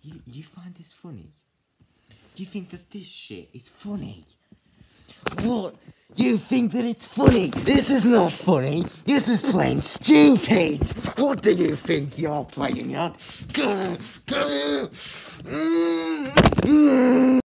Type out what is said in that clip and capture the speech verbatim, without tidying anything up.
You, you find this funny? You think that this shit is funny? What? You think that it's funny? This is not funny. This is plain stupid. What do you think you're playing at?